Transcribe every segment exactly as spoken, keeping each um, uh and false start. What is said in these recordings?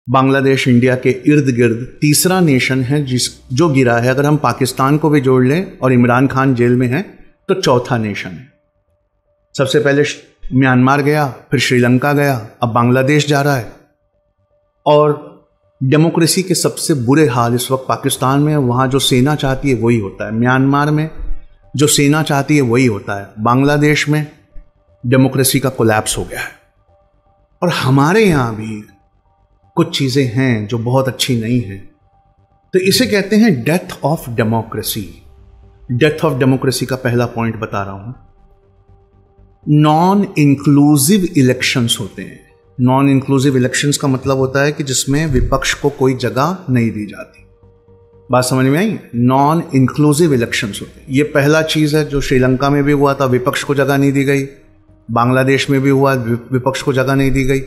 Bangladesh India के इर्द गिर्द तीसरा नेशन है जिस जो गिरा है। अगर हम पाकिस्तान को भी जोड़ लें और इमरान खान जेल में है तो चौथा नेशन है। सबसे पहले म्यांमार गया, फिर श्रीलंका गया, अब बांग्लादेश जा रहा है। और डेमोक्रेसी के सबसे बुरे हाल इस वक्त पाकिस्तान में है। वहाँ जो सेना चाहती है वही होता है, म्यांमार में जो सेना चाहती है वही होता है, बांग्लादेश में डेमोक्रेसी का कोलैप्स हो गया है। और हमारे यहाँ भी कुछ चीज़ें हैं जो बहुत अच्छी नहीं हैं। तो इसे कहते हैं death of democracy. Death of democracy का पहला पॉइंट बता रहा हूं। नॉन इंक्लूसिव इलेक्शंस होते हैं। नॉन इंक्लूसिव इलेक्शंस का मतलब होता है कि जिसमें विपक्ष को कोई जगह नहीं दी जाती। बात समझ में आई? नॉन इंक्लूसिव इलेक्शंस होते हैं। ये पहला चीज़ है जो श्रीलंका में भी हुआ था, विपक्ष को जगह नहीं दी गई। बांग्लादेश में भी हुआ, विपक्ष को जगह नहीं दी गई।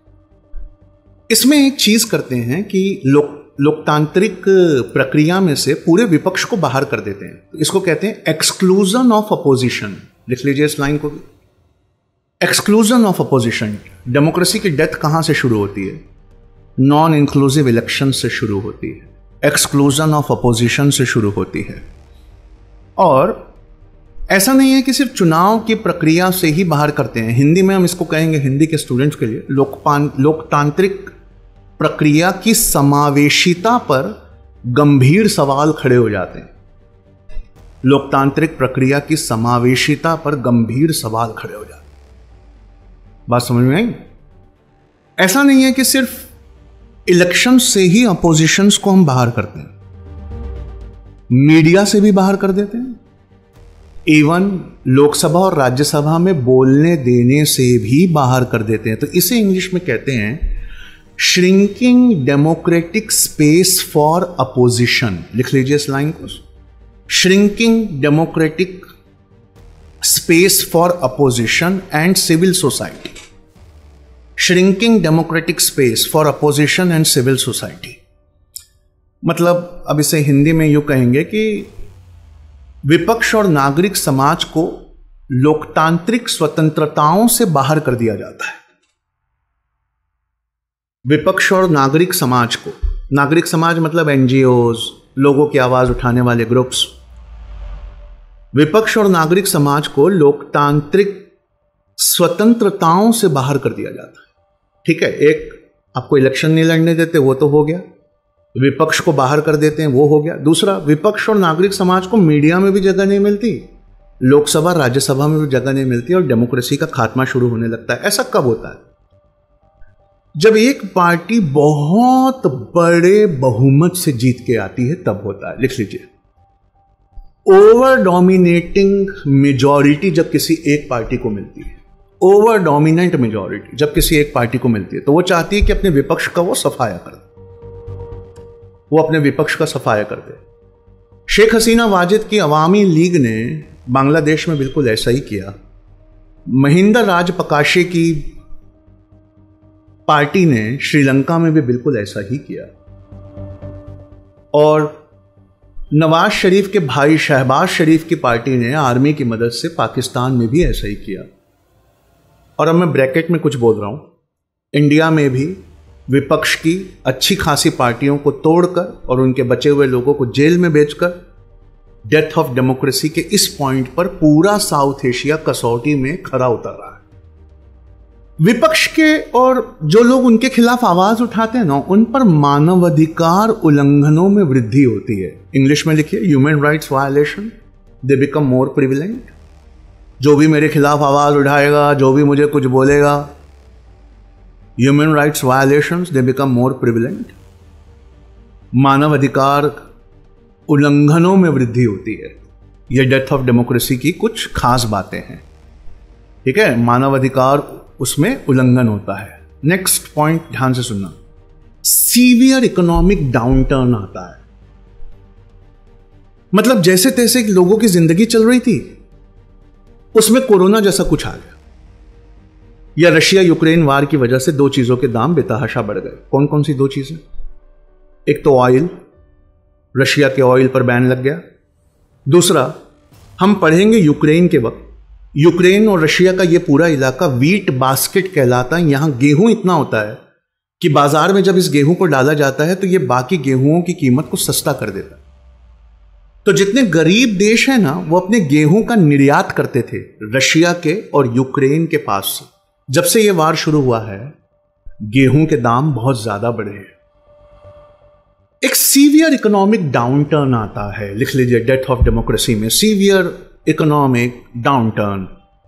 इसमें एक चीज करते हैं कि लोक लोकतांत्रिक प्रक्रिया में से पूरे विपक्ष को बाहर कर देते हैं। तो इसको कहते हैं एक्सक्लूजन ऑफ अपोजिशन। लिख लीजिए इस लाइन को भी, एक्सक्लूजन ऑफ अपोजिशन। डेमोक्रेसी की डेथ कहां से शुरू होती है? नॉन इंक्लूसिव इलेक्शन से शुरू होती है, एक्सक्लूजन ऑफ अपोजिशन से शुरू होती है। और ऐसा नहीं है कि सिर्फ चुनाव की प्रक्रिया से ही बाहर करते हैं। हिंदी में हम इसको कहेंगे, हिंदी के स्टूडेंट्स के लिए, लोकपान लोकतांत्रिक प्रक्रिया की समावेशिता पर गंभीर सवाल खड़े हो जाते हैं। लोकतांत्रिक प्रक्रिया की समावेशिता पर गंभीर सवाल खड़े हो जाते हैं। बात समझ में आई? ऐसा नहीं है कि सिर्फ इलेक्शन से ही अपोजिशंस को हम बाहर करते हैं, मीडिया से भी बाहर कर देते हैं। इवन लोकसभा और राज्यसभा में बोलने देने से भी बाहर कर देते हैं। तो इसे इंग्लिश में कहते हैं shrinking democratic space for opposition. लिख लीजिए इस लाइन को, shrinking democratic space for opposition and civil society. Shrinking democratic space for opposition and civil society मतलब, अब इसे हिंदी में यूं कहेंगे कि विपक्ष और नागरिक समाज को लोकतांत्रिक स्वतंत्रताओं से बाहर कर दिया जाता है। विपक्ष और नागरिक समाज को, नागरिक समाज मतलब एनजीओज, लोगों की आवाज उठाने वाले ग्रुप्स, विपक्ष और नागरिक समाज को लोकतांत्रिक स्वतंत्रताओं से बाहर कर दिया जाता है। ठीक है, एक आपको इलेक्शन नहीं लड़ने देते, वो तो हो गया। विपक्ष को बाहर कर देते हैं, वो हो गया। दूसरा, विपक्ष और नागरिक समाज को मीडिया में भी जगह नहीं मिलती, लोकसभा राज्यसभा में भी जगह नहीं मिलती, और डेमोक्रेसी का खात्मा शुरू होने लगता है। ऐसा कब होता है? जब एक पार्टी बहुत बड़े बहुमत से जीत के आती है, तब होता है। लिख लीजिए, ओवर डोमिनेटिंग मेजॉरिटी जब किसी एक पार्टी को मिलती है, ओवर डोमिनेंट मेजॉरिटी जब किसी एक पार्टी को मिलती है, तो वो चाहती है कि अपने विपक्ष का वो सफाया कर दे, वो अपने विपक्ष का सफाया कर दे। शेख हसीना वाजिद की अवामी लीग ने बांग्लादेश में बिल्कुल ऐसा ही किया। महिंदा राजपक्षे की पार्टी ने श्रीलंका में भी बिल्कुल ऐसा ही किया, और नवाज शरीफ के भाई शहबाज शरीफ की पार्टी ने आर्मी की मदद से पाकिस्तान में भी ऐसा ही किया। और अब मैं ब्रैकेट में कुछ बोल रहा हूं, इंडिया में भी विपक्ष की अच्छी खासी पार्टियों को तोड़कर और उनके बचे हुए लोगों को जेल में बेचकर डेथ ऑफ डेमोक्रेसी के इस पॉइंट पर पूरा साउथ एशिया कसौटी में खरा उतर रहा है। विपक्ष के और जो लोग उनके खिलाफ आवाज उठाते हैं ना, उन पर मानवाधिकार उल्लंघनों में वृद्धि होती है। इंग्लिश में लिखिए, human rights violation, they become more prevalent. जो भी मेरे खिलाफ आवाज उठाएगा, जो भी मुझे कुछ बोलेगा, human rights violations, they become more prevalent. मानवाधिकार उल्लंघनों में वृद्धि होती है। यह डेथ ऑफ डेमोक्रेसी की कुछ खास बातें हैं। ठीक है, मानवाधिकार उसमें उल्लंघन होता है। नेक्स्ट पॉइंट ध्यान से सुनना, सीवियर इकोनॉमिक डाउनटर्न आता है। मतलब जैसे तैसे लोगों की जिंदगी चल रही थी, उसमें कोरोना जैसा कुछ आ गया, या रशिया यूक्रेन वार की वजह से दो चीजों के दाम बेतहाशा बढ़ गए। कौन कौन सी दो चीजें? एक तो ऑयल, रशिया के ऑयल पर बैन लग गया। दूसरा, हम पढ़ेंगे यूक्रेन के वक्त, यूक्रेन और रशिया का यह पूरा इलाका वीट बास्केट कहलाता है। यहां गेहूं इतना होता है कि बाजार में जब इस गेहूं को डाला जाता है तो ये बाकी गेहूंों की कीमत को सस्ता कर देता है। तो जितने गरीब देश हैं ना, वो अपने गेहूं का निर्यात करते थे रशिया के और यूक्रेन के पास से। जब से ये वार शुरू हुआ है, गेहूं के दाम बहुत ज्यादा बढ़े हैं। एक सीवियर इकोनॉमिक डाउनटर्न आता है, लिख लीजिए डेथ ऑफ डेमोक्रेसी में, सीवियर इकोनॉमिक डाउनटर्न,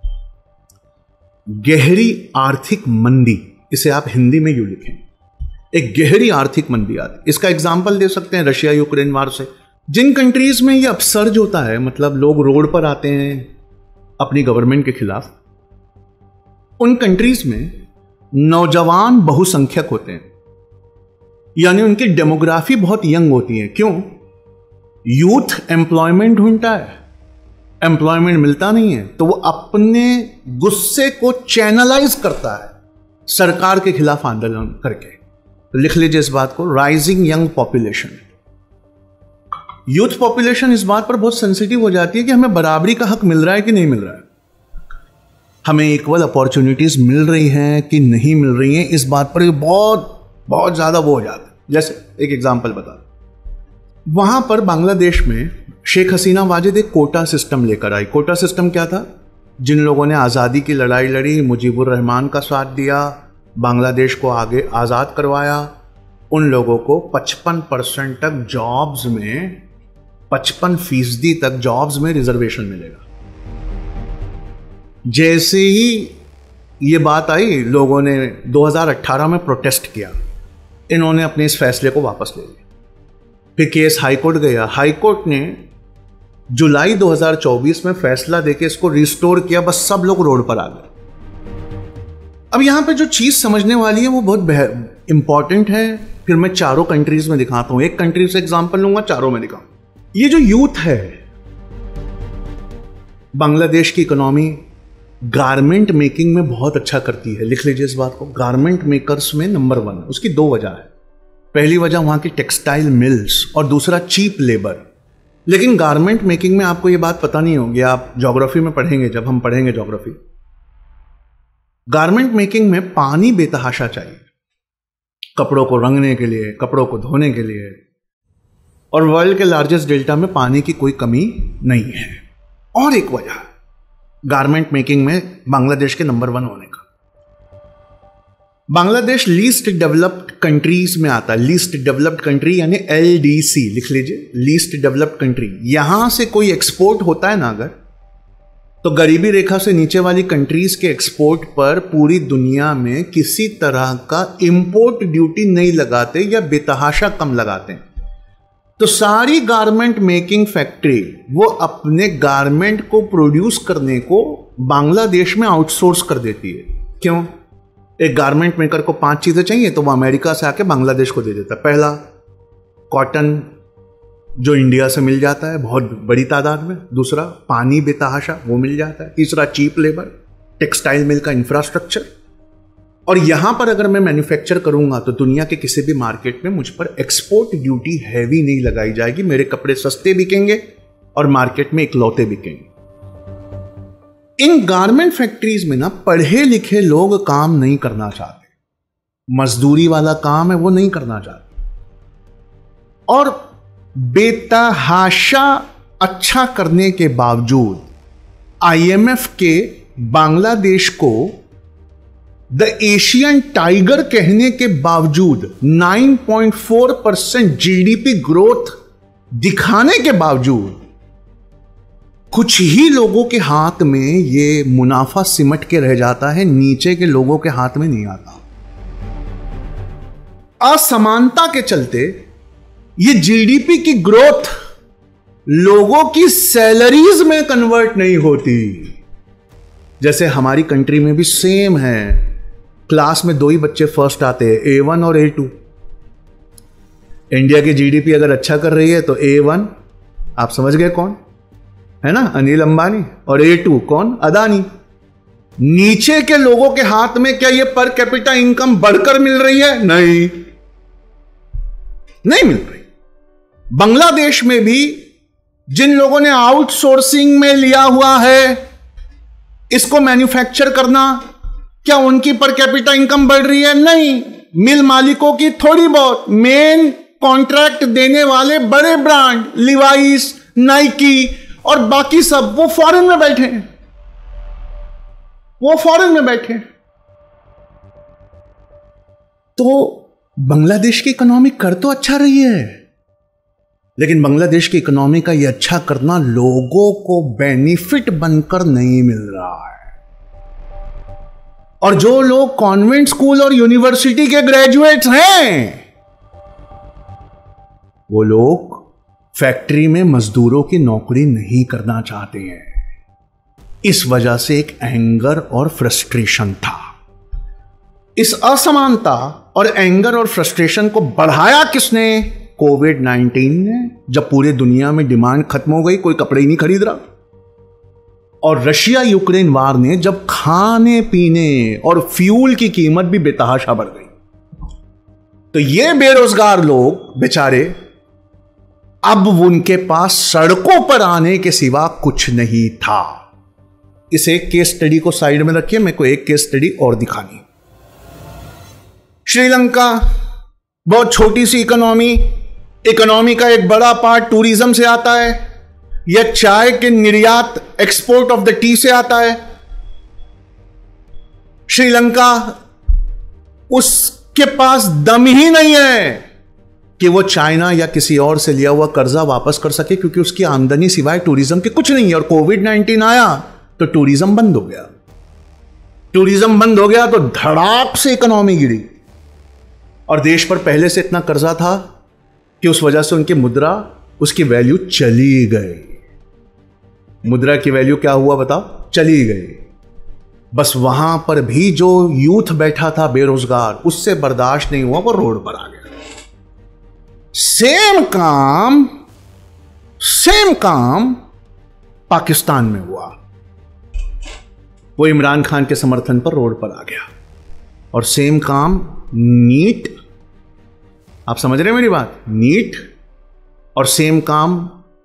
गहरी आर्थिक मंदी, इसे आप हिंदी में यूं लिखें, एक गहरी आर्थिक मंदी आती है। इसका एग्जाम्पल दे सकते हैं रशिया यूक्रेन वार से। जिन कंट्रीज में ये अपसर्ज होता है, मतलब लोग रोड पर आते हैं अपनी गवर्नमेंट के खिलाफ, उन कंट्रीज में नौजवान बहुसंख्यक होते हैं, यानी उनकी डेमोग्राफी बहुत यंग होती है। क्यों? यूथ एम्प्लॉयमेंट ढूंढता है, एम्प्लॉयमेंट मिलता नहीं है, तो वो अपने गुस्से को चैनलाइज करता है सरकार के खिलाफ आंदोलन करके। तो लिख लीजिए इस बात को, rising young population. Youth population इस बात पर बहुत सेंसिटिव हो जाती है कि हमें बराबरी का हक मिल रहा है कि नहीं मिल रहा है, हमें इक्वल अपॉर्चुनिटीज मिल रही हैं कि नहीं मिल रही हैं, इस बात पर बहुत बहुत ज्यादा वो हो जाता है। जैसे एक एग्जांपल बता, वहां पर बांग्लादेश में शेख हसीना वाजिद एक कोटा सिस्टम लेकर आई। कोटा सिस्टम क्या था? जिन लोगों ने आज़ादी की लड़ाई लड़ी, मुजीबुर रहमान का साथ दिया, बांग्लादेश को आगे आज़ाद करवाया, उन लोगों को पचपन परसेंट तक जॉब्स में, पचपन फीसदी तक जॉब्स में रिजर्वेशन मिलेगा। जैसे ही ये बात आई, लोगों ने दो हज़ार अठारह में प्रोटेस्ट किया, इन्होंने अपने इस फैसले को वापस ले लिया। फिर केस हाईकोर्ट गया, हाईकोर्ट ने जुलाई दो हज़ार चौबीस में फैसला देके इसको रिस्टोर किया, बस सब लोग रोड पर आ गए। अब यहां पे जो चीज समझने वाली है वो बहुत इंपॉर्टेंट है, फिर मैं चारों कंट्रीज में दिखाता हूं, एक कंट्री से एग्जांपल लूंगा, चारों में दिखाऊं। ये जो यूथ है, बांग्लादेश की इकोनॉमी गारमेंट मेकिंग में बहुत अच्छा करती है, लिख लीजिए इस बात को, गारमेंट मेकर्स में नंबर वन है। उसकी दो वजह है, पहली वजह वहां की टेक्सटाइल मिल्स और दूसरा चीप लेबर। लेकिन गारमेंट मेकिंग में आपको यह बात पता नहीं होगी, आप ज्योग्राफी में पढ़ेंगे, जब हम पढ़ेंगे ज्योग्राफी, गारमेंट मेकिंग में पानी बेतहाशा चाहिए, कपड़ों को रंगने के लिए, कपड़ों को धोने के लिए, और वर्ल्ड के लार्जेस्ट डेल्टा में पानी की कोई कमी नहीं है। और एक वजह गारमेंट मेकिंग में बांग्लादेश के नंबर वन होने का, बांग्लादेश लीस्ट डेवलप्ड कंट्रीज में आता है। लीस्ट डेवलप्ड कंट्री यानी एल डी सी, लिख लीजिए, लीस्ट डेवलप्ड कंट्री। यहां से कोई एक्सपोर्ट होता है ना अगर, तो गरीबी रेखा से नीचे वाली कंट्रीज के एक्सपोर्ट पर पूरी दुनिया में किसी तरह का इंपोर्ट ड्यूटी नहीं लगाते या बेतहाशा कम लगाते हैं। तो सारी गारमेंट मेकिंग फैक्ट्री वो अपने गारमेंट को प्रोड्यूस करने को बांग्लादेश में आउटसोर्स कर देती है। क्यों? एक गारमेंट मेकर को पांच चीजें चाहिए तो वो अमेरिका से आके बांग्लादेश को दे देता है। पहला, कॉटन जो इंडिया से मिल जाता है बहुत बड़ी तादाद में। दूसरा, पानी बेतहाशा वो मिल जाता है। तीसरा, चीप लेबर, टेक्सटाइल मिल का इंफ्रास्ट्रक्चर। और यहां पर अगर मैं मैन्युफैक्चर करूंगा तो दुनिया के किसी भी मार्केट में मुझ पर एक्सपोर्ट ड्यूटी हैवी नहीं लगाई जाएगी, मेरे कपड़े सस्ते बिकेंगे और मार्केट में इकलौते बिकेंगे। इन गारमेंट फैक्ट्रीज में ना पढ़े लिखे लोग काम नहीं करना चाहते, मजदूरी वाला काम है वो नहीं करना चाहते, और बेतहाशा अच्छा करने के बावजूद आईएमएफ के बांग्लादेश को द एशियन टाइगर कहने के बावजूद, नौ पॉइंट चार परसेंट जीडीपी ग्रोथ दिखाने के बावजूद, कुछ ही लोगों के हाथ में ये मुनाफा सिमट के रह जाता है, नीचे के लोगों के हाथ में नहीं आता। असमानता के चलते ये जीडीपी की ग्रोथ लोगों की सैलरीज में कन्वर्ट नहीं होती। जैसे हमारी कंट्री में भी सेम है, क्लास में दो ही बच्चे फर्स्ट आते हैं, ए वन और ए टू। इंडिया की जीडीपी अगर अच्छा कर रही है तो ए वन आप समझ गए कौन है ना, अनिल अंबानी, और ए टू कौन, अदानी। नीचे के लोगों के हाथ में क्या ये पर कैपिटा इनकम बढ़कर मिल रही है? नहीं, नहीं मिल रही। बांग्लादेश में भी जिन लोगों ने आउटसोर्सिंग में लिया हुआ है इसको मैन्युफैक्चर करना, क्या उनकी पर कैपिटा इनकम बढ़ रही है? नहीं, मिल मालिकों की थोड़ी बहुत, मेन कॉन्ट्रैक्ट देने वाले बड़े ब्रांड लिवाइस, नाइकी और बाकी सब वो फॉरेन में बैठे हैं, वो फॉरेन में बैठे हैं। तो बांग्लादेश की इकोनॉमी कर तो अच्छा रही है, लेकिन बांग्लादेश की इकोनॉमी का ये अच्छा करना लोगों को बेनिफिट बनकर नहीं मिल रहा है। और जो लोग कॉन्वेंट स्कूल और यूनिवर्सिटी के ग्रेजुएट्स हैं, वो लोग फैक्ट्री में मजदूरों की नौकरी नहीं करना चाहते हैं। इस वजह से एक एंगर और फ्रस्ट्रेशन था। इस असमानता और एंगर और फ्रस्ट्रेशन को बढ़ाया किसने? कोविड नाइनटीन ने। जब पूरे दुनिया में डिमांड खत्म हो गई, कोई कपड़े ही नहीं खरीद रहा, और रशिया यूक्रेन वार ने जब खाने पीने और फ्यूल की कीमत भी बेतहाशा बढ़ गई, तो ये बेरोजगार लोग बेचारे, अब उनके पास सड़कों पर आने के सिवा कुछ नहीं था। इस एक केस स्टडी को साइड में रखिए, मेरे को एक केस स्टडी और दिखानी। श्रीलंका, बहुत छोटी सी इकोनॉमी, इकोनॉमी का एक बड़ा पार्ट टूरिज्म से आता है, यह चाय के निर्यात, एक्सपोर्ट ऑफ द टी से आता है। श्रीलंका, उसके पास दम ही नहीं है कि वो चाइना या किसी और से लिया हुआ कर्जा वापस कर सके, क्योंकि उसकी आमदनी सिवाय टूरिज्म के कुछ नहीं है। और कोविड नाइनटीन आया तो टूरिज्म बंद हो गया, टूरिज्म बंद हो गया तो धड़ाक से इकोनॉमी गिरी, और देश पर पहले से इतना कर्जा था कि उस वजह से उनकी मुद्रा, उसकी वैल्यू चली गई। मुद्रा की वैल्यू क्या हुआ बताओ? चली गई। बस वहां पर भी जो यूथ बैठा था बेरोजगार, उससे बर्दाश्त नहीं हुआ, वो रोड पर आ गया। सेम काम सेम काम पाकिस्तान में हुआ। वो इमरान खान के समर्थन पर रोड पर आ गया। और सेम काम नीट, आप समझ रहे हैं मेरी बात? नीट और सेम काम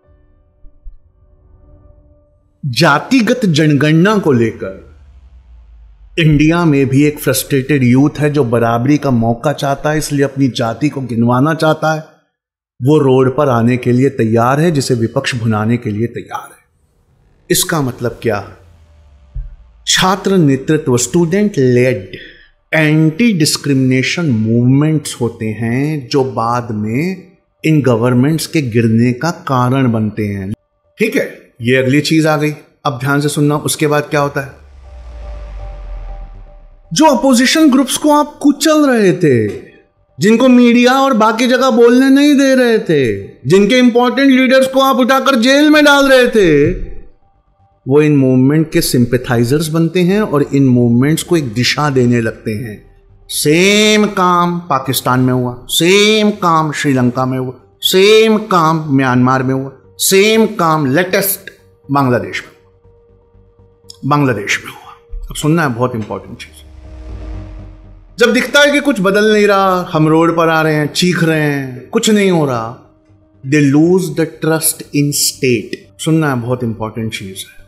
जातिगत जनगणना को लेकर इंडिया में भी एक फ्रस्ट्रेटेड यूथ है जो बराबरी का मौका चाहता है, इसलिए अपनी जाति को गिनवाना चाहता है। वो रोड पर आने के लिए तैयार है, जिसे विपक्ष भुनाने के लिए तैयार है। इसका मतलब क्या है? छात्र नेतृत्व, student led anti discrimination movements होते हैं जो बाद में इन गवर्नमेंट्स के गिरने का कारण बनते हैं। ठीक है, ये अगली चीज आ गई। अब ध्यान से सुनना, उसके बाद क्या होता है? जो अपोजिशन ग्रुप्स को आप कुचल रहे थे, जिनको मीडिया और बाकी जगह बोलने नहीं दे रहे थे, जिनके इंपॉर्टेंट लीडर्स को आप उठाकर जेल में डाल रहे थे, वो इन मूवमेंट के सिंपैथाइजर्स बनते हैं और इन मूवमेंट्स को एक दिशा देने लगते हैं। सेम काम पाकिस्तान में हुआ, सेम काम श्रीलंका में हुआ, सेम काम म्यांमार में हुआ, सेम काम लेटेस्ट बांग्लादेश में बांग्लादेश में हुआ। अब सुनना है, बहुत इंपॉर्टेंट चीज। जब दिखता है कि कुछ बदल नहीं रहा, हम रोड पर आ रहे हैं, चीख रहे हैं, कुछ नहीं हो रहा, they lose the trust in state. सुनना है, बहुत इंपॉर्टेंट चीज है।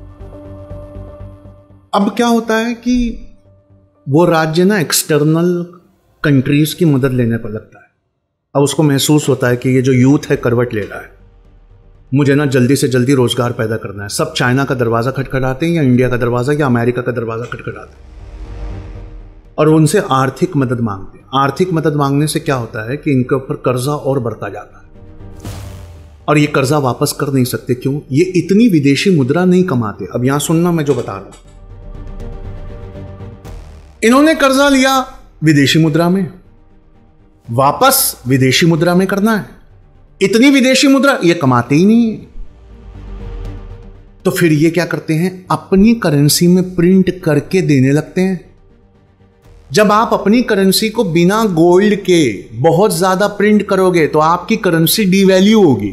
अब क्या होता है कि वो राज्य ना एक्सटर्नल कंट्रीज की मदद लेने पर लगता है। अब उसको महसूस होता है कि ये जो यूथ है करवट ले रहा है, मुझे ना जल्दी से जल्दी रोजगार पैदा करना है। सब चाइना का दरवाजा खटखटाते हैं या इंडिया का दरवाजा या अमेरिका का दरवाजा खटखटाते हैं और उनसे आर्थिक मदद मांगते हैं। आर्थिक मदद मांगने से क्या होता है कि इनके ऊपर कर्जा और बढ़ता जाता है और ये कर्जा वापस कर नहीं सकते। क्यों? ये इतनी विदेशी मुद्रा नहीं कमाते। अब यहां सुनना, मैं जो बता रहा हूं, इन्होंने कर्जा लिया विदेशी मुद्रा में, वापस विदेशी मुद्रा में करना है। इतनी विदेशी मुद्रा ये कमाते ही नहीं है, तो फिर ये क्या करते हैं? अपनी करेंसी में प्रिंट करके देने लगते हैं। जब आप अपनी करेंसी को बिना गोल्ड के बहुत ज्यादा प्रिंट करोगे तो आपकी करेंसी डीवैल्यू होगी।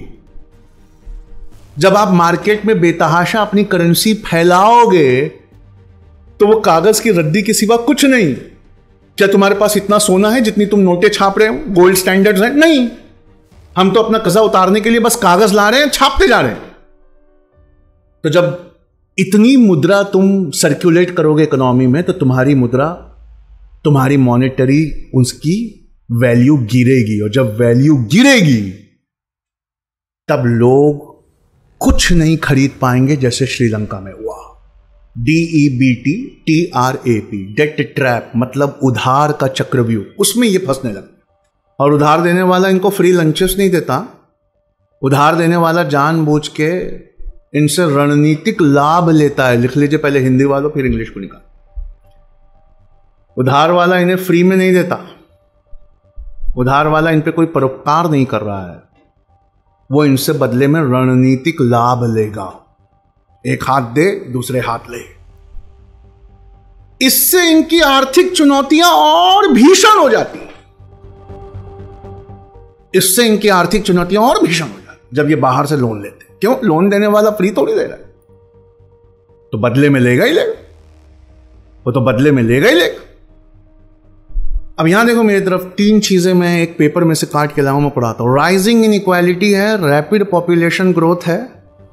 जब आप मार्केट में बेतहाशा अपनी करेंसी फैलाओगे तो वो कागज की रद्दी के सिवा कुछ नहीं। क्या तुम्हारे पास इतना सोना है जितनी तुम नोटें छाप रहे हो? गोल्ड स्टैंडर्ड्स हैं? नहीं। हम तो अपना कर्जा उतारने के लिए बस कागज ला रहे हैं, छापते जा रहे हैं। तो जब इतनी मुद्रा तुम सर्कुलेट करोगे इकोनॉमी में, तो तुम्हारी मुद्रा तुम्हारी मॉनेटरी उसकी वैल्यू गिरेगी, और जब वैल्यू गिरेगी तब लोग कुछ नहीं खरीद पाएंगे, जैसे श्रीलंका में हुआ। D E B T T R A P, debt trap, मतलब उधार का चक्रव्यूह, उसमें ये फंसने लगे। और उधार देने वाला इनको फ्री लंचेस नहीं देता, उधार देने वाला जानबूझ के इनसे रणनीतिक लाभ लेता है। लिख लीजिए पहले हिंदी वालों, फिर इंग्लिश को निकाल। उधार वाला इन्हें फ्री में नहीं देता, उधार वाला इन पे कोई परोपकार नहीं कर रहा है, वो इनसे बदले में रणनीतिक लाभ लेगा। एक हाथ दे, दूसरे हाथ ले। इससे इनकी आर्थिक चुनौतियां और भीषण हो जाती हैं। इससे इनकी आर्थिक चुनौतियां और भीषण हो जाती जब ये बाहर से लोन लेते हैं। क्यों? लोन देने वाला फ्री थोड़ी दे रहा है, तो बदले में लेगा ही लेगा, वो तो बदले में लेगा ही लेगा। अब यहां देखो मेरी तरफ, तीन चीजें मैं एक पेपर में से काट के लाऊं, मैं पढ़ाता हूं। राइजिंग इनइक्वालिटी है, रैपिड पॉपुलेशन ग्रोथ है,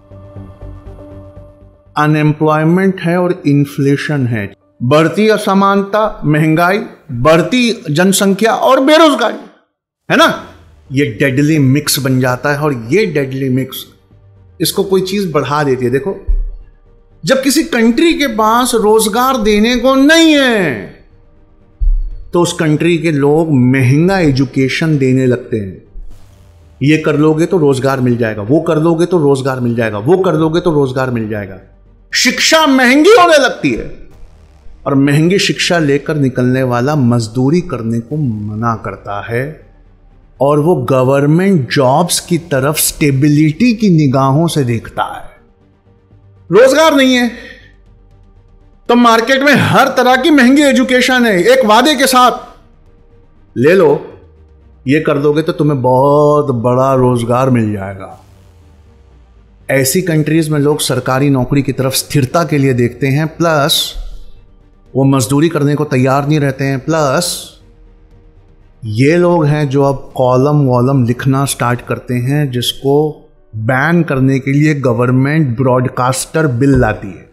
अनएम्प्लॉयमेंट है और इन्फ्लेशन है। बढ़ती असमानता, महंगाई, बढ़ती जनसंख्या और बेरोजगारी, है ना? ये डेडली मिक्स बन जाता है, और ये डेडली मिक्स इसको कोई चीज बढ़ा देती है। देखो, जब किसी कंट्री के पास रोजगार देने को नहीं है तो उस कंट्री के लोग महंगा एजुकेशन देने लगते हैं। ये कर लोगे तो रोजगार मिल जाएगा, वो कर लोगे तो रोजगार मिल जाएगा, वो कर लोगे तो रोजगार मिल जाएगा। शिक्षा महंगी होने लगती है, और महंगी शिक्षा लेकर निकलने वाला मजदूरी करने को मना करता है, और वो गवर्नमेंट जॉब्स की तरफ स्टेबिलिटी की निगाहों से देखता है। रोजगार नहीं है तो मार्केट में हर तरह की महंगी एजुकेशन है, एक वादे के साथ, ले लो, ये कर दोगे तो तुम्हें बहुत बड़ा रोजगार मिल जाएगा। ऐसी कंट्रीज में लोग सरकारी नौकरी की तरफ स्थिरता के लिए देखते हैं, प्लस वो मजदूरी करने को तैयार नहीं रहते हैं, प्लस ये लोग हैं जो अब कॉलम वॉलम लिखना स्टार्ट करते हैं, जिसको बैन करने के लिए गवर्नमेंट ब्रॉडकास्टर बिल लाती है।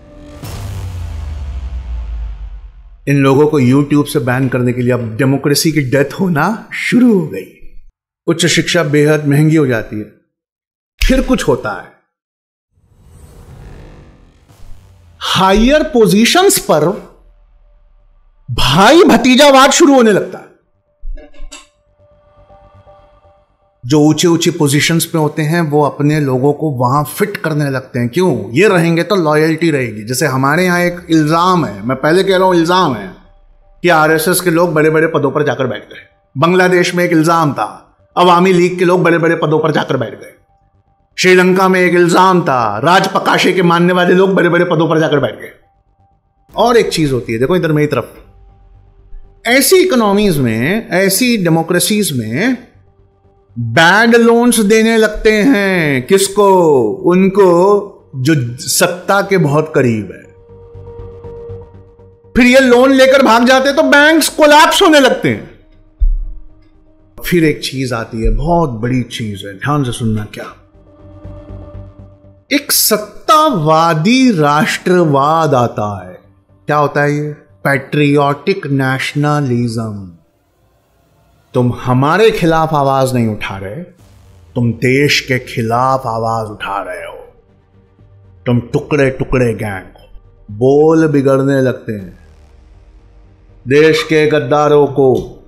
इन लोगों को यूट्यूब से बैन करने के लिए अब डेमोक्रेसी की डेथ होना शुरू हो गई। उच्च शिक्षा बेहद महंगी हो जाती है। फिर कुछ होता है, हायर पोजीशंस पर भाई भतीजावाद शुरू होने लगता है। जो ऊंचे ऊंचे पोजीशंस पे होते हैं वो अपने लोगों को वहां फिट करने लगते हैं। क्यों? ये रहेंगे तो लॉयल्टी रहेगी। जैसे हमारे यहां एक इल्जाम है, मैं पहले कह रहा हूं इल्जाम है, कि आरएसएस के लोग बड़े बड़े पदों पर जाकर बैठ गए। बांग्लादेश में एक इल्जाम था, अवामी लीग के लोग बड़े बड़े पदों पर जाकर बैठ गए। श्रीलंका में एक इल्जाम था, राजपकाशे के मानने वाले लोग बड़े बड़े पदों पर जाकर बैठ गए। और एक चीज होती है, देखो इधर मेरी तरफ, ऐसी इकोनॉमीज में, ऐसी डेमोक्रेसीज में बैड लोन्स देने लगते हैं। किसको? उनको जो सत्ता के बहुत करीब है। फिर ये लोन लेकर भाग जाते तो बैंक्स कोलैप्स होने लगते हैं। फिर एक चीज आती है, बहुत बड़ी चीज है, ध्यान से सुनना। क्या? एक सत्तावादी राष्ट्रवाद आता है। क्या होता है ये? Patriotic nationalism. तुम हमारे खिलाफ आवाज नहीं उठा रहे, तुम देश के खिलाफ आवाज उठा रहे हो। तुम टुकड़े टुकड़े गैंग हो, बोल बिगड़ने लगते हैं। देश के गद्दारों को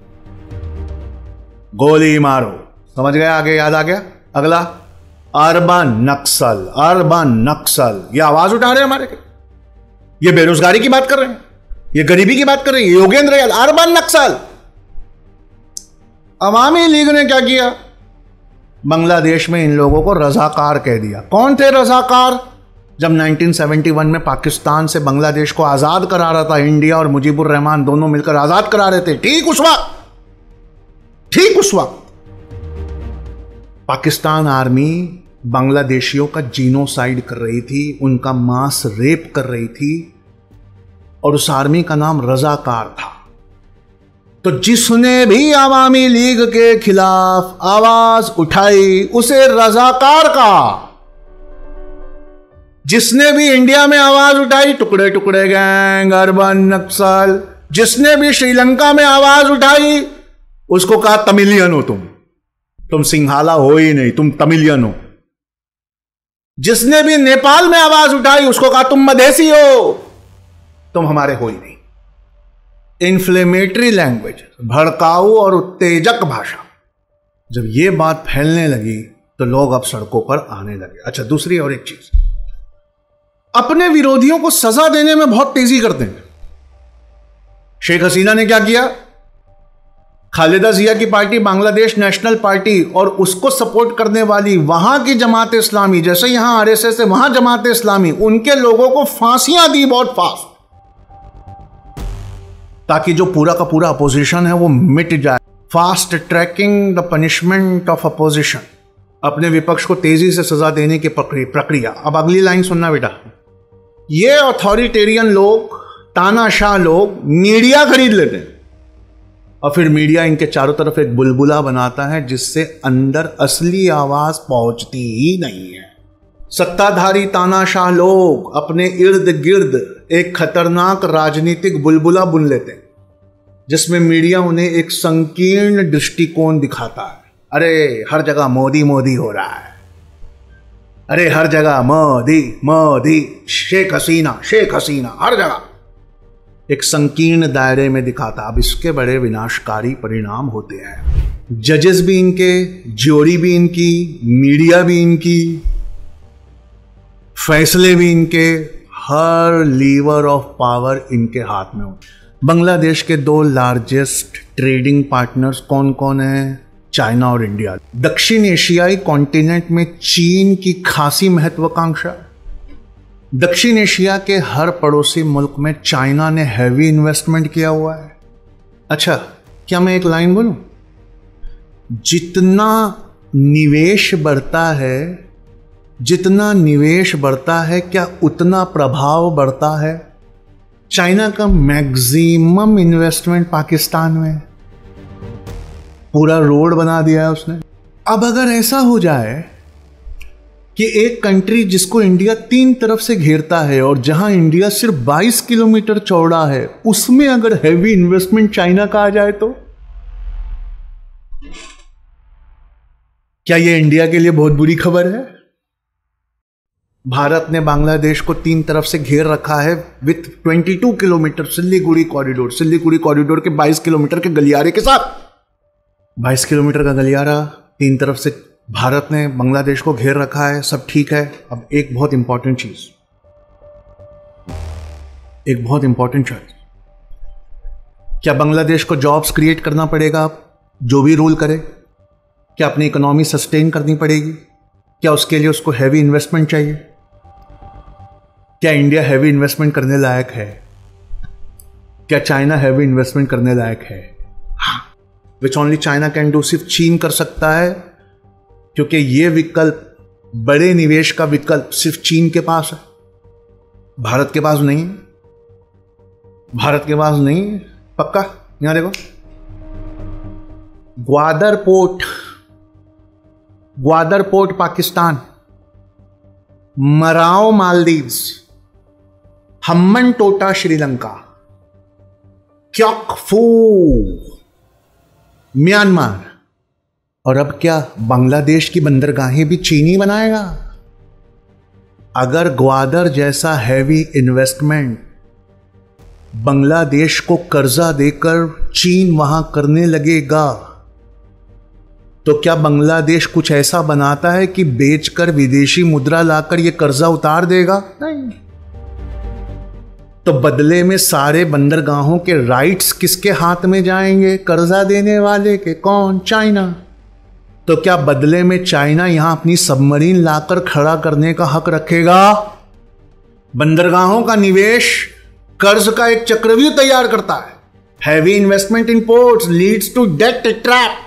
गोली मारो। समझ गए? आगे याद आ गया? अगला, अर्बन नक्सल। अर्बन नक्सल ये आवाज उठा रहे हैं हमारे के, ये बेरोजगारी की बात कर रहे हैं, ये गरीबी की बात कर रहे हैं। योगेंद्र यादव, अर्बन नक्सल। अवामी लीग ने क्या किया? बांग्लादेश में इन लोगों को रजाकार कह दिया। कौन थे रजाकार? जब उन्नीस सौ इकहत्तर में पाकिस्तान से बांग्लादेश को आजाद करा रहा था, इंडिया और मुजीबुर रहमान दोनों मिलकर आजाद करा रहे थे, ठीक उस वक्त, ठीक उस वक्त पाकिस्तान आर्मी बांग्लादेशियों का जीनोसाइड कर रही थी, उनका मास रेप कर रही थी, और उस आर्मी का नाम रजाकार था। तो जिसने भी अवामी लीग के खिलाफ आवाज उठाई उसे रजाकार का, जिसने भी इंडिया में आवाज उठाई टुकड़े टुकड़े गैंग, अर्बन नक्सल, जिसने भी श्रीलंका में आवाज उठाई उसको कहा तमिलियन हो तुम तुम सिंहाला हो ही नहीं, तुम तमिलियन हो। जिसने भी नेपाल में आवाज उठाई उसको कहा तुम मधेसी हो, तुम हमारे हो ही नहीं। इन्फ्लेमेटरी लैंग्वेज, भड़काऊ और उत्तेजक भाषा, जब ये बात फैलने लगी तो लोग अब सड़कों पर आने लगे। अच्छा, दूसरी और एक चीज, अपने विरोधियों को सजा देने में बहुत तेजी करते हैं। शेख हसीना ने क्या किया? खालिदा जिया की पार्टी बांग्लादेश नेशनल पार्टी और उसको सपोर्ट करने वाली वहां की जमात इस्लामी, जैसे यहां आरएसएस है वहां जमात इस्लामी, उनके लोगों को फांसियां दी बहुत फास्ट, ताकि जो पूरा का पूरा अपोजिशन है वो मिट जाए। Fast tracking the punishment of opposition, अपने विपक्ष को तेजी से सजा देने की प्रक्रिया। अब अगली लाइन सुनना बेटा, ये अथॉरिटेरियन लोग, तानाशाह लोग मीडिया खरीद लेते हैं और फिर मीडिया इनके चारों तरफ एक बुलबुला बनाता है जिससे अंदर असली आवाज पहुंचती ही नहीं है। सत्ताधारी तानाशाह लोग अपने इर्द गिर्द एक खतरनाक राजनीतिक बुलबुला बुन लेते हैं जिसमें मीडिया उन्हें एक संकीर्ण दृष्टिकोण दिखाता है। अरे हर जगह मोदी मोदी हो रहा है, अरे हर जगह मोदी मोदी, शेख हसीना शेख हसीना, हर जगह एक संकीर्ण दायरे में दिखाता। अब इसके बड़े विनाशकारी परिणाम होते हैं। जजेस भी इनके, ज्यूरी भी इनकी, मीडिया भी इनकी, फैसले भी इनके, हर लीवर ऑफ पावर इनके हाथ में हो। बांग्लादेश के दो लार्जेस्ट ट्रेडिंग पार्टनर्स कौन कौन हैं? चाइना और इंडिया। दक्षिण एशियाई कॉन्टिनेंट में चीन की खासी महत्वाकांक्षा। दक्षिण एशिया के हर पड़ोसी मुल्क में चाइना ने हैवी इन्वेस्टमेंट किया हुआ है। अच्छा, क्या मैं एक लाइन बोलूं? जितना निवेश बढ़ता है, जितना निवेश बढ़ता है, क्या उतना प्रभाव बढ़ता है? चाइना का मैक्सिमम इन्वेस्टमेंट पाकिस्तान में, पूरा रोड बना दिया है उसने। अब अगर ऐसा हो जाए कि एक कंट्री जिसको इंडिया तीन तरफ से घेरता है और जहां इंडिया सिर्फ बाईस किलोमीटर चौड़ा है, उसमें अगर हैवी इन्वेस्टमेंट चाइना का आ जाए तो क्या यह इंडिया के लिए बहुत बुरी खबर है? भारत ने बांग्लादेश को तीन तरफ से घेर रखा है विथ बाईस kilometre Siliguri corridor, Siliguri corridor के बाईस किलोमीटर के गलियारे के साथ। बाईस किलोमीटर का गलियारा, तीन तरफ से भारत ने बांग्लादेश को घेर रखा है, सब ठीक है। अब एक बहुत इंपॉर्टेंट चीज, एक बहुत इंपॉर्टेंट चीज, क्या बांग्लादेश को जॉब्स क्रिएट करना पड़ेगा? अब जो भी रूल करे, क्या अपनी इकोनॉमी सस्टेन करनी पड़ेगी? क्या उसके लिए उसको हैवी इन्वेस्टमेंट चाहिए? क्या इंडिया हैवी इन्वेस्टमेंट करने लायक है? क्या चाइना हैवी इन्वेस्टमेंट करने लायक है? Which only China can do, सिर्फ चीन कर सकता है, क्योंकि यह विकल्प, बड़े निवेश का विकल्प सिर्फ चीन के पास है, भारत के पास नहीं। भारत के पास नहीं, पक्का। यहां देखो, Gwadar port, Gwadar port Pakistan, Marao Maldives, Hambantota Sri Lanka, Kyaukphyu Myanmar, और अब क्या बांग्लादेश की बंदरगाहें भी चीनी बनाएगा? अगर ग्वादर जैसा हैवी इन्वेस्टमेंट बांग्लादेश को कर्जा देकर चीन वहां करने लगेगा तो क्या बांग्लादेश कुछ ऐसा बनाता है कि बेचकर विदेशी मुद्रा लाकर यह कर्जा उतार देगा? नहीं। तो बदले में सारे बंदरगाहों के राइट्स किसके हाथ में जाएंगे? कर्जा देने वाले के। कौन? चाइना। तो क्या बदले में चाइना यहां अपनी सबमरीन लाकर खड़ा करने का हक रखेगा? बंदरगाहों का निवेश कर्ज का एक चक्रव्यूह तैयार करता है। Heavy investment in ports leads to debt trap.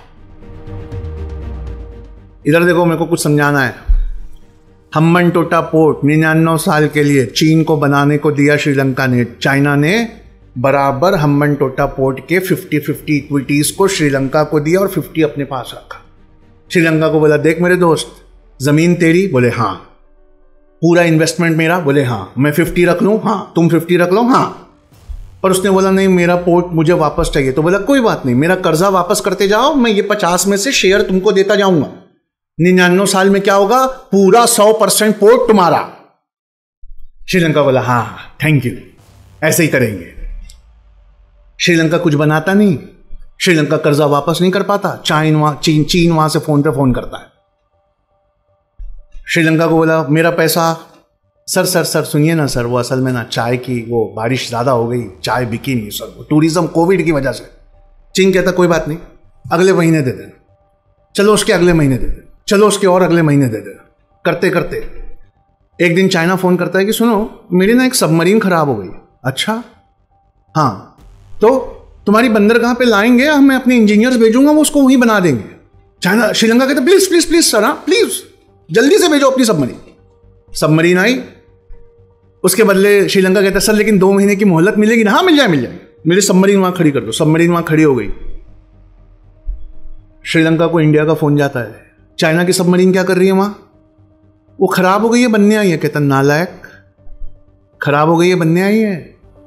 इधर देखो, मेरे को कुछ समझाना है। हम्बनटोटा पोर्ट निन्यानवे साल के लिए चीन को बनाने को दिया श्रीलंका ने। चाइना ने बराबर हम्बनटोटा पोर्ट के फिफ्टी फिफ्टी इक्विटीज को श्रीलंका को दिया और फिफ्टी अपने पास रखा। श्रीलंका को बोला, देख मेरे दोस्त, जमीन तेरी? बोले हाँ। पूरा इन्वेस्टमेंट मेरा? बोले हाँ। मैं फिफ्टी रख लूं? हाँ। तुम फिफ्टी रख लो? हाँ। पर उसने बोला नहीं, मेरा पोर्ट मुझे वापस चाहिए। तो बोला कोई बात नहीं, मेरा कर्जा वापस करते जाओ, मैं ये पचास में से शेयर तुमको देता जाऊंगा। निन्यानवे साल में क्या होगा, पूरा सौ परसेंट पोर्ट तुम्हारा। श्रीलंका बोला हाँ थैंक यू, ऐसे ही करेंगे। श्रीलंका कुछ बनाता नहीं, श्रीलंका कर्जा वापस नहीं कर पाता। चाइन वहां चीन चीन वहां से फोन पे फोन करता है। श्रीलंका को बोला मेरा पैसा, सर सर सर सुनिए ना सर, वो असल में ना चाय की वो बारिश ज़्यादा हो गई, चाय बिकी नहीं सर, वो टूरिज्म कोविड की वजह से। चीन कहता कोई बात नहीं, अगले महीने दे देना, चलो उसके अगले महीने दे देना, चलो उसके और अगले महीने दे देना। करते करते एक दिन चाइना फ़ोन करता है कि सुनो मेरी ना एक सबमरीन खराब हो गई। अच्छा हाँ, तो तुम्हारी बंदरगाह पे लाएंगे, हमें अपने इंजीनियर्स भेजूंगा, वो उसको वहीं बना देंगे। चाइना श्रीलंका कहते प्लीज़ प्लीज़ प्लीज़ सर, हाँ प्लीज़ जल्दी से भेजो अपनी सबमरीन। सबमरीन आई, उसके बदले श्रीलंका कहता सर लेकिन दो महीने की मोहलत मिलेगी ना। हाँ मिल जाए मिल जाए, मेरी सबमरीन वहां खड़ी कर दो। सबमरीन वहां खड़ी हो गई। श्रीलंका को इंडिया का फोन जाता है, चाइना की सबमरीन क्या कर रही है वहां, वो खराब हो गई है, बनने आई है। कहता नालायक, खराब हो गई है, बनने आई है।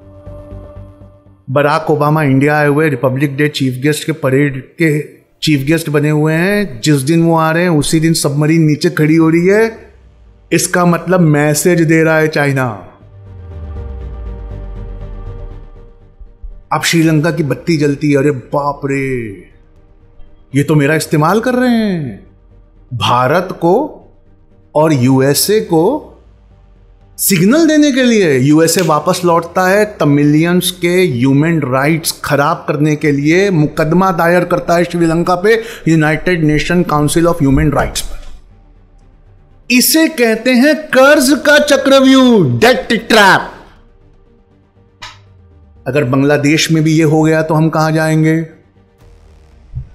बराक ओबामा इंडिया आए हुए, रिपब्लिक डे चीफ गेस्ट के परेड के चीफ गेस्ट बने हुए हैं। जिस दिन वो आ रहे हैं उसी दिन सबमरीन नीचे खड़ी हो रही है। इसका मतलब मैसेज दे रहा है चाइना। अब श्रीलंका की बत्ती जलती है, अरे बाप रे, ये तो मेरा इस्तेमाल कर रहे हैं। भारत को और यूएसए को सिग्नल देने के लिए यूएसए वापस लौटता है, तमिलियंस के ह्यूमन राइट्स खराब करने के लिए मुकदमा दायर करता है श्रीलंका पे, united nation council of human rights पर। इसे कहते हैं कर्ज का चक्रव्यूह, डेट ट्रैप। अगर बांग्लादेश में भी ये हो गया तो हम कहां जाएंगे?